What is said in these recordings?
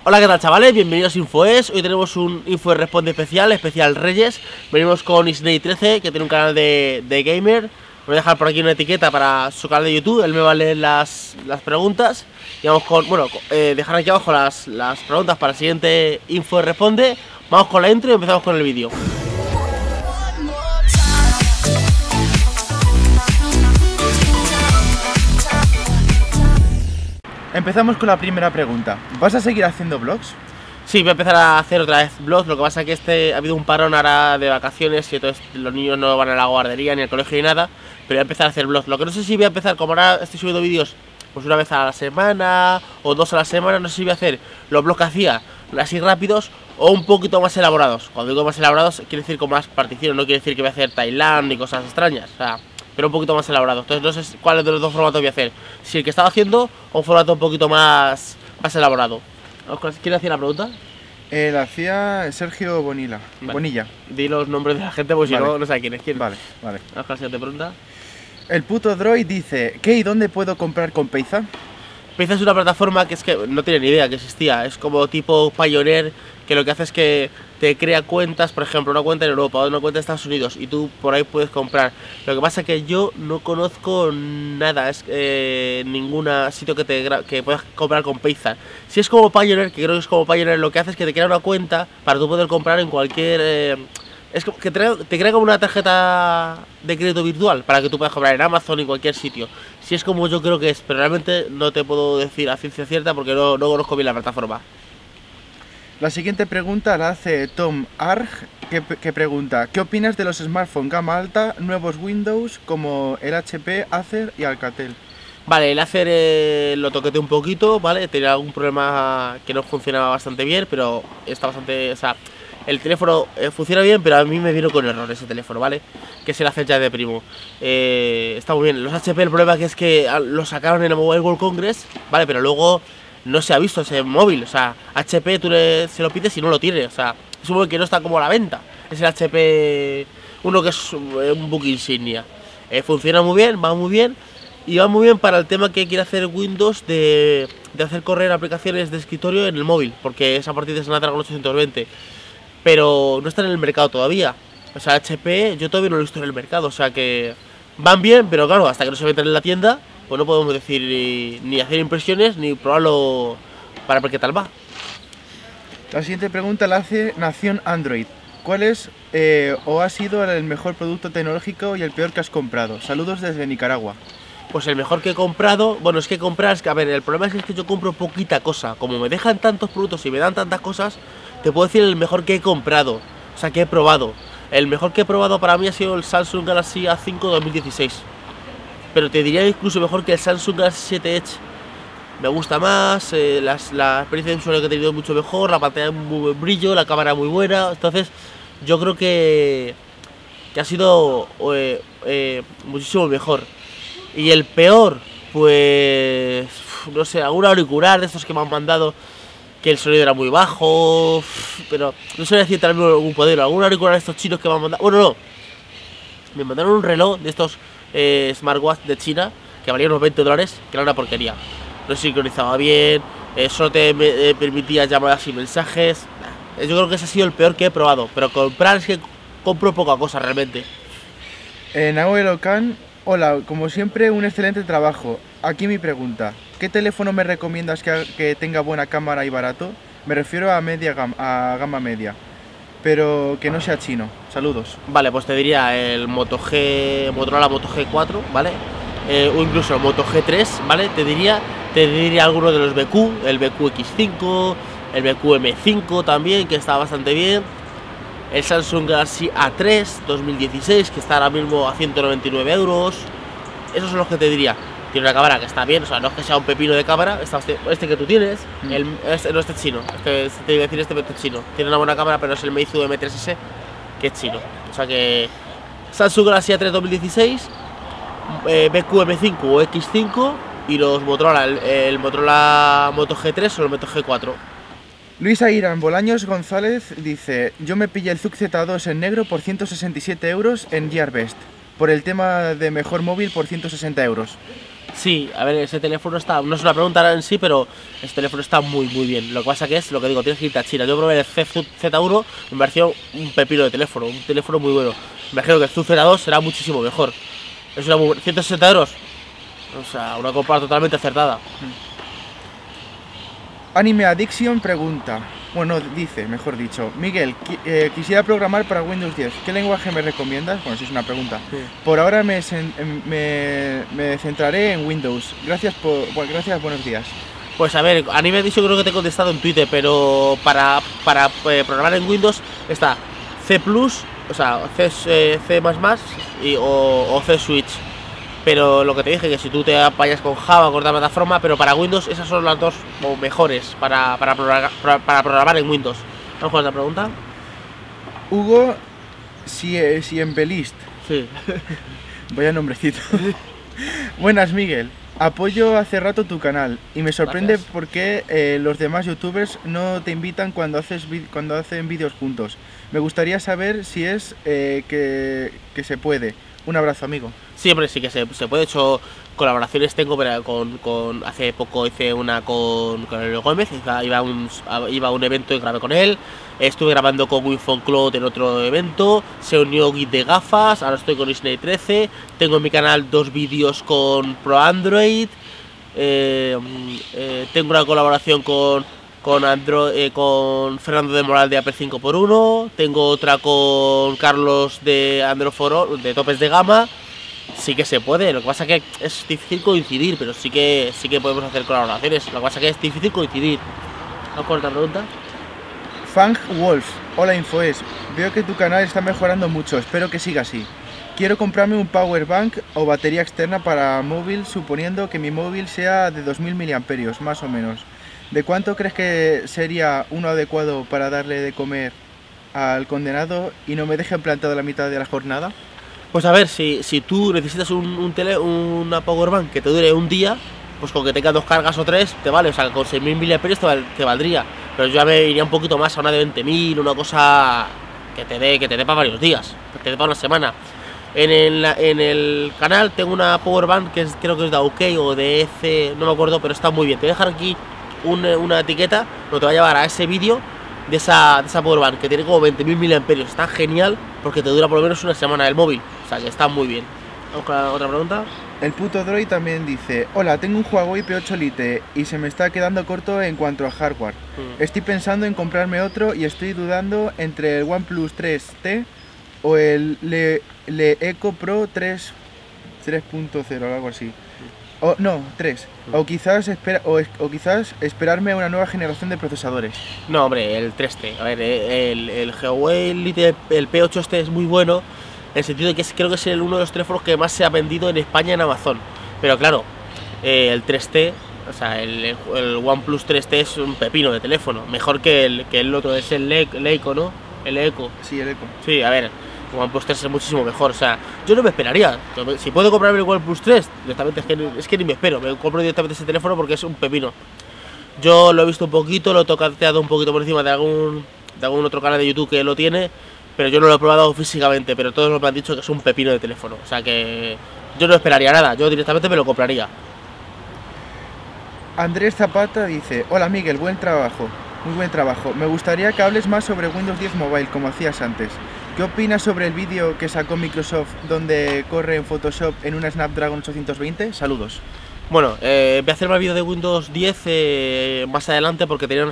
Hola, ¿qué tal, chavales? Bienvenidos a InfoES. Hoy tenemos un InfoES Responde especial Reyes. Venimos con Isney13, que tiene un canal de gamer. Voy a dejar por aquí una etiqueta para su canal de YouTube. Él me va a leer las preguntas. Y vamos con, bueno, dejar aquí abajo las preguntas para el siguiente InfoES Responde. Vamos con la intro y empezamos con el vídeo. Empezamos con la primera pregunta. ¿Vas a seguir haciendo vlogs? Sí, voy a empezar a hacer otra vez vlogs. Lo que pasa es que ha habido un parón ahora de vacaciones y entonces los niños no van a la guardería ni al colegio ni nada. Pero voy a empezar a hacer vlogs. Lo que no sé si voy a empezar, como ahora estoy subiendo vídeos pues una vez a la semana o dos a la semana, no sé si voy a hacer los vlogs que hacía así rápidos o un poquito más elaborados. Cuando digo más elaborados quiere decir con más particiones, no quiere decir que voy a hacer Tailandia ni cosas extrañas, o sea, pero un poquito más elaborado. Entonces no sé cuál de los dos formatos voy a hacer, si el que estaba haciendo o un formato un poquito más elaborado. ¿Quién hacía la pregunta? La hacía Sergio Bonilla. Vale. Bonilla. Di los nombres de la gente porque Vale. Si no, no sé quién es quién. Vale. Vamos con la siguiente pregunta. El puto droid dice: ¿qué y dónde puedo comprar con Payza? Payza es una plataforma que es que no tiene ni idea que existía. Es como tipo Pioneer, que lo que hace es que te crea cuentas, por ejemplo, una cuenta en Europa o una cuenta en Estados Unidos, y tú por ahí puedes comprar. Lo que pasa es que yo no conozco nada, es ningún sitio que puedas comprar con Payza. Si es como Pioneer, que creo que es como Pioneer, lo que hace es que te crea una cuenta para tú poder comprar en cualquier... es como que te crea como una tarjeta de crédito virtual para que tú puedas comprar en Amazon y en cualquier sitio. Si es como yo creo que es, pero realmente no te puedo decir a ciencia cierta porque no conozco bien la plataforma. La siguiente pregunta la hace Tom Arg, que pregunta: ¿qué opinas de los smartphones gama alta, nuevos Windows como el HP, Acer y Alcatel? Vale, el Acer lo toqueteé un poquito, ¿vale? Tenía algún problema que no funcionaba bastante bien, pero está bastante... O sea, el teléfono funciona bien, pero a mí me vino con error ese teléfono, ¿vale? Que es el Acer ya de primo. Está muy bien. Los HP, el problema que es que lo sacaron en el Mobile World Congress, ¿vale? Pero luego no se ha visto ese móvil. O sea, HP tú se lo pides y no lo tiene. O sea, es un móvil que no está como a la venta. Es el HP, uno que es un book insignia. Funciona muy bien, va muy bien. Y va muy bien para el tema que quiere hacer Windows de hacer correr aplicaciones de escritorio en el móvil, porque es a partir de Snapdragon 820. Pero no está en el mercado todavía. O sea, HP yo todavía no lo he visto en el mercado. O sea que van bien, pero claro, hasta que no se metan en la tienda, pues no podemos decir ni hacer impresiones ni probarlo para ver qué tal va. La siguiente pregunta la hace Nación Android. ¿Cuál es o ha sido el mejor producto tecnológico y el peor que has comprado? Saludos desde Nicaragua. Pues el mejor que he comprado, bueno, es que comprar, es que a ver, el problema es que yo compro poquita cosa. Como me dejan tantos productos y me dan tantas cosas, te puedo decir el mejor que he comprado, o sea, que he probado. El mejor que he probado para mí ha sido el Samsung Galaxy A5 2016. Pero te diría incluso mejor que el Samsung Galaxy 7 Edge. Me gusta más, la experiencia de usuario que he tenido es mucho mejor, la pantalla muy buen brillo, la cámara muy buena. Entonces, yo creo que ha sido muchísimo mejor. Y el peor, pues no sé, algún auricular de estos que me han mandado, que el sonido era muy bajo, pero no sé decir también algún modelo, algún auricular de estos chinos que me han mandado. Bueno, no, me mandaron un reloj de estos smartwatch de China que valía unos $20, que era una porquería. No sincronizaba bien, solo te permitía llamadas y mensajes. Yo creo que ese ha sido el peor que he probado, pero comprar es que compro poca cosa realmente. Nahuel Ocan: hola, como siempre, un excelente trabajo. Aquí mi pregunta: ¿qué teléfono me recomiendas que tenga buena cámara y barato? Me refiero a gama media, pero que no sea chino. Saludos. Vale, pues te diría el Motorola Moto G4, ¿vale? O incluso el Moto G3, ¿vale? Te diría alguno de los BQ, el BQ X5, el BQ M5 también, que está bastante bien. El Samsung Galaxy A3 2016, que está ahora mismo a 199 €. Esos son los que te diría. Tiene una cámara que está bien, o sea, no es que sea un pepino de cámara. Este que tú tienes, no este es chino. Te iba a decir pero este es chino. Tiene una buena cámara, pero es el Meizu M3S, que es chino. O sea que Samsung Galaxy A3 2016, BQ M5 o X5 y los Motorola, el Motorola Moto G3 o el Moto G4. Luisa Irán Bolaños González dice: yo me pillé el Zug Z2 en negro por 167 € en Gearbest, por el tema de mejor móvil por 160 €. Sí, a ver, ese teléfono está, no es una pregunta en sí, pero ese teléfono está muy bien. Lo que pasa que es, lo que digo, tienes que irte a China. Yo probé el Z1, me pareció un pepino de teléfono, un teléfono muy bueno. Me imagino que el Z2 será muchísimo mejor. Es una 160 euros, o sea, una compra totalmente acertada. Anime Addiction pregunta, bueno, dice, mejor dicho, Miguel, quisiera programar para Windows 10, ¿qué lenguaje me recomiendas? Bueno, sí es una pregunta. Sí. Por ahora me centraré en Windows. Gracias, buenos días. Pues a ver, Anime Addiction creo que te he contestado en Twitter, pero para programar en Windows está C+, o sea, C++ o C Switch. Pero lo que te dije, que si tú te apañas con Java, con otra plataforma, pero para Windows esas son las dos mejores para programar en Windows. ¿Vamos con otra pregunta? Hugo Siembelist. Sí. Vaya nombrecito. Buenas, Miguel. Apoyo hace rato tu canal y me sorprende Gracias. por qué los demás youtubers no te invitan cuando hacen vídeos juntos. Me gustaría saber si es que se puede. Un abrazo, amigo. Sí, hombre, sí que se puede. He hecho colaboraciones, tengo pero hace poco hice una con el Gómez, iba a un evento y grabé con él. Estuve grabando con Winfone Cloud en otro evento, se unió Git de gafas, ahora estoy con Disney 13, tengo en mi canal 2 vídeos con Pro Android, tengo una colaboración con Fernando de Moral de Apple 5x1, tengo otra con Carlos de Android for All, de topes de gama. Sí que se puede, lo que pasa que es difícil coincidir, pero sí que podemos hacer colaboraciones, lo que pasa que es difícil coincidir. ¿Vamos con otra pregunta? Fang Wolf, hola Infoes, veo que tu canal está mejorando mucho, espero que siga así. Quiero comprarme un power bank o batería externa para móvil, suponiendo que mi móvil sea de 2000 mAh, más o menos. ¿De cuánto crees que sería uno adecuado para darle de comer al condenado y no me deje plantado la mitad de la jornada? Pues a ver, si tú necesitas una powerbank que te dure un día, pues con que tenga 2 cargas o 3 te vale, o sea, con 6000 mAh te valdría. Pero yo ya me iría un poquito más a una de 20.000, una cosa que te dé para varios días, que te dé para una semana. En el canal tengo una powerbank que creo que es de OK o de EC, no me acuerdo, pero está muy bien. Te voy a dejar aquí una etiqueta, no te va a llevar a ese vídeo de esa powerbank que tiene como 20.000 mAh. Está genial porque te dura por lo menos una semana el móvil, o sea que está muy bien. Vamos con la otra pregunta. El puto Droid también dice, hola, tengo un Huawei P8 Lite y se me está quedando corto en cuanto a hardware. Estoy pensando en comprarme otro y estoy dudando entre el OnePlus 3T o el LeEco Pro 3.0 o algo así. O no, 3. O quizás esperarme a una nueva generación de procesadores. No, hombre, el 3T. A ver, el Huawei Lite, el P8 este es muy bueno, en el sentido de que creo que es uno de los teléfonos que más se ha vendido en España en Amazon. Pero claro, el 3T, o sea, el OnePlus 3T es un pepino de teléfono. Mejor que el otro, es el LeEco, ¿no? El LeEco. Sí, el Eco. Sí, a ver, el OnePlus 3 es muchísimo mejor. O sea, yo no me esperaría. Si puedo comprarme el OnePlus 3, directamente es que ni me espero. Me compro directamente ese teléfono porque es un pepino. Yo lo he visto un poquito, lo he tocateado un poquito por encima de algún otro canal de YouTube que lo tiene, pero yo no lo he probado físicamente, pero todos me han dicho que es un pepino de teléfono. O sea que yo no esperaría nada, yo directamente me lo compraría. Andrés Zapata dice, hola Miguel, buen trabajo, muy buen trabajo. Me gustaría que hables más sobre Windows 10 Mobile, como hacías antes. ¿Qué opinas sobre el vídeo que sacó Microsoft donde corre en Photoshop en una Snapdragon 820? Saludos. Bueno, voy a hacer más vídeo de Windows 10 más adelante porque tenía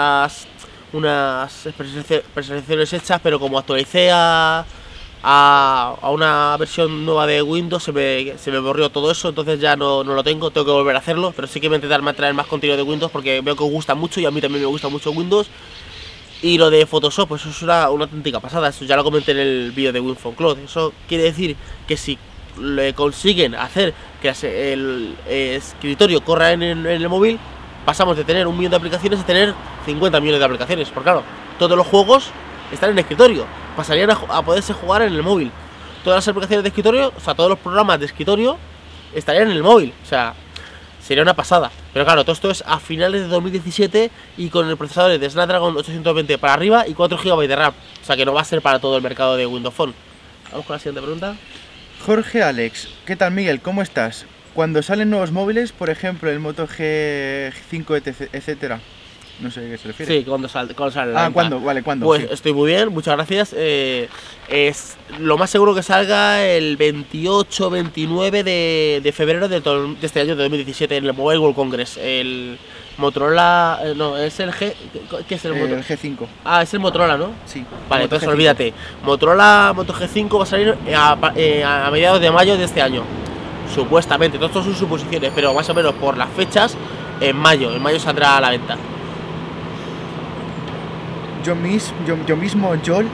unas presentaciones hechas, pero como actualicé a una versión nueva de Windows se me borró todo eso, entonces ya no lo tengo que volver a hacerlo, pero sí que voy a intentar traer más contenido de Windows porque veo que os gusta mucho y a mí también me gusta mucho Windows. Y lo de Photoshop, pues eso es una auténtica pasada, eso ya lo comenté en el vídeo de Winfone Cloud. Eso quiere decir que si le consiguen hacer que el escritorio corra en el móvil, pasamos de tener 1 millón de aplicaciones a tener 50 millones de aplicaciones. Porque claro, todos los juegos están en el escritorio, pasarían a poderse jugar en el móvil. Todas las aplicaciones de escritorio, o sea, todos los programas de escritorio estarían en el móvil, o sea, sería una pasada. Pero claro, todo esto es a finales de 2017 y con el procesador de Snapdragon 820 para arriba y 4 GB de RAM. O sea que no va a ser para todo el mercado de Windows Phone. Vamos con la siguiente pregunta. Jorge Alex, ¿qué tal Miguel? ¿Cómo estás? Cuando salen nuevos móviles, por ejemplo, el Moto G5, etcétera. No sé a qué se refiere. Sí, cuando sale la venta. ¿cuándo? Vale, ¿cuándo? Pues Sí. estoy muy bien, muchas gracias. Es lo más seguro que salga el 28-29 de febrero de este año, de 2017, en el Mobile World Congress. El Motorola. No, es el G. ¿Qué es el Motorola? El G5. Ah, es el Motorola, ¿no? Sí. Vale, Moto entonces G5. olvídate. Motorola Moto G5 va a salir a mediados de mayo de este año. Supuestamente, todo esto son suposiciones, pero más o menos por las fechas, en mayo saldrá a la venta. Yo mismo, Joel.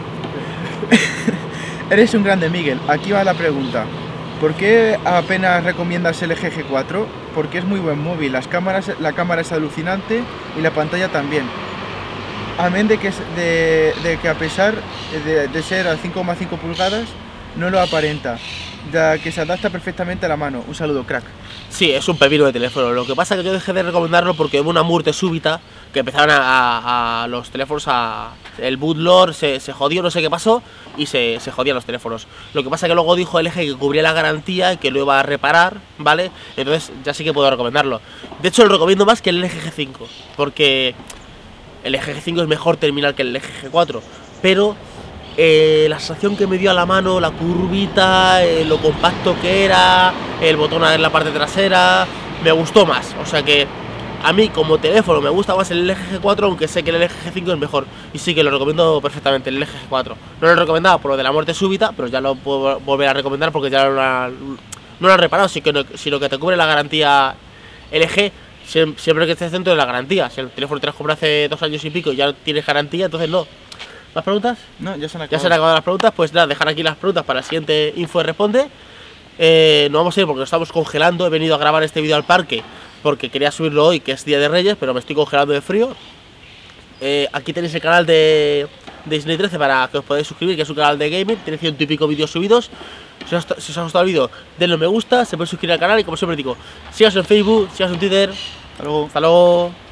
Eres un grande, Miguel. Aquí va la pregunta. ¿Por qué apenas recomiendas el LG G4? Porque es muy buen móvil. La cámara es alucinante y la pantalla también. Amén de que a pesar de ser a 5,5 pulgadas, no lo aparenta, ya que se adapta perfectamente a la mano. Un saludo, crack. Sí, es un pepino de teléfono. Lo que pasa es que yo dejé de recomendarlo porque hubo una muerte súbita que empezaron a los teléfonos el bootloader se jodió, no sé qué pasó, y se jodían los teléfonos. Lo que pasa es que luego dijo LG que cubría la garantía y que lo iba a reparar, ¿vale? Entonces ya sí que puedo recomendarlo. De hecho, lo recomiendo más que el LG G5, porque el LG G5 es mejor terminal que el LG G4, pero la sensación que me dio a la mano, la curvita, lo compacto que era, el botón en la parte trasera, me gustó más. O sea que a mí como teléfono me gusta más el LG G4, aunque sé que el LG G5 es mejor. Y sí que lo recomiendo perfectamente, el LG G4. No lo he recomendado por lo de la muerte súbita, pero ya lo puedo volver a recomendar porque ya no lo han reparado, sino que te cubre la garantía LG. Siempre que estés dentro de la garantía. Si el teléfono te lo compré hace 2 años y pico y ya no tienes garantía, entonces no. ¿Más preguntas? No, ya se han acabado. Ya se han acabado las preguntas, pues nada, dejar aquí las preguntas para la siguiente Info Responde. No vamos a ir porque lo estamos congelando. He venido a grabar este vídeo al parque porque quería subirlo hoy, que es Día de Reyes, pero me estoy congelando de frío. Aquí tenéis el canal de Disney 13 para que os podáis suscribir, que es un canal de gaming. Tiene 100 y pico vídeos subidos. Si os ha gustado el vídeo, denle me gusta, se puede suscribir al canal y como siempre digo, síganos en Facebook, síganos en Twitter. Hasta luego. Hasta luego.